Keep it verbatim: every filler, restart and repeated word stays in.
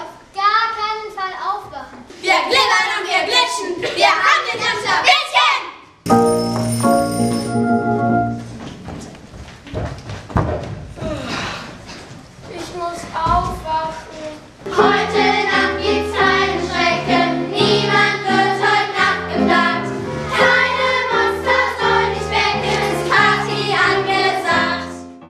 auf gar keinen Fall aufwachen. Wir glibbern und wir glitschen, wir haben den Amster.